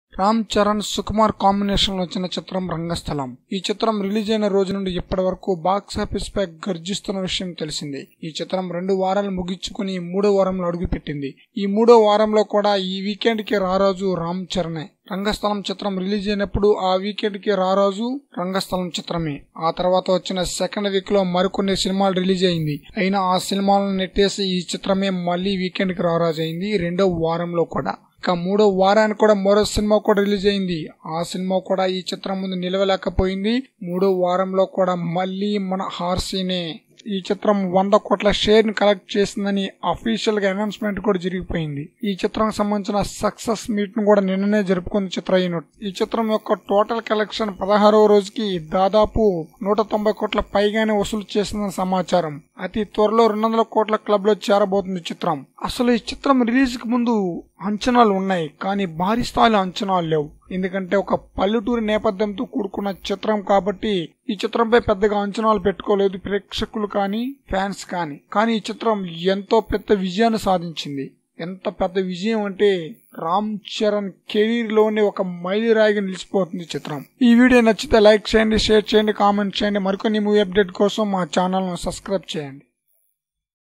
Ram Charan Sukumar combination లో వచ్చిన చిత్రం రంగస్థలం. ఈ చిత్రం రిలీజ్ అయిన రోజు నుండి ఇప్పటి వరకు బాక్సాఫీస్ పై గర్జిస్తున్న విషయం తెలిసిందే. ఈ చిత్రం 2 వారాలు ముగించుకుని 3వ వారంలో అడుగుపెట్టింది. ఈ 3వ వారంలో కూడా ఈ వీకెండ్ కి రారాజు రామ్ చరణే. రంగస్థలం చిత్రం రిలీజ్ అయినప్పుడు ఆ వీకెండ్ కి రారాజు రంగస్థలం చిత్రమే. ఆ తర్వాత వచ్చిన సెకండ్ వీక్ లో మరికొన్ని సినిమాలు రిలీజ్ అయింది. అయినా ఆ సినిమాలను నెట్టేసి ఈ చిత్రమే మళ్లీ వీకెండ్ కి రారాజు అయింది 2వ వారంలో కూడా. ఇక 3వ వారానికి కూడా మరో సినిమా కూడా రిలీజ్ అయింది. ఆ సినిమా కూడా ఈ చిత్రం ముందు నిలవలేకపోయింది. 3వ వారంలో కూడా మళ్లీ మన హార్సీనే. ఈ చిత్రం 100 కోట్ల షేర్ ని కలెక్ట్ చేసిందని అఫీషియల్ గా అనౌన్స్మెంట్ కూడా జరిగిపోయింది. ఈ చిత్రానికి సంబంధించిన సక్సెస్ మీట్ ను కూడా నిన్ననే జరుపుకుంది చిత్ర యూనిట్. ఈ చిత్రం యొక్క టోటల్ కలెక్షన్ 16వ రోజుకి దాదాపు 190 కోట్ల పైగానే వసూలు చేసిందని సమాచారం. అతి త్వరలో 200 కోట్ల క్లబ్ లో చేరబోతుంది చిత్రం. అసలు ఈ చిత్రం రిలీజ్ కి ముందు అంచనాలు ఉన్నాయి, కానీ భారీ స్థాయిలో అంచనాలు లేవు. ఎందుకంటే ఒక పల్లెటూరి నేపథ్యంతో కూడుకున్న చిత్రం కాబట్టి ఈ చిత్రంపై పెద్దగా అంచనాలు పెట్టుకోలేదు ప్రేక్షకులు కానీ ఫ్యాన్స్ కానీ. కానీ ఈ చిత్రం ఎంతో పెద్ద విజయాన్ని సాధించింది. ఎంత పెద్ద విజయం అంటే రామ్ చరణ్ కెరీర్ లోనే ఒక మైలురాయిగా నిలిచిపోతుంది చిత్రం. ఈ వీడియో నచ్చితే లైక్ చేయండి, షేర్ చేయండి, కామెంట్ చేయండి. మరికొన్ని మూవీ అప్డేట్ కోసం మా ఛానల్ ను సబ్స్క్రైబ్ చేయండి.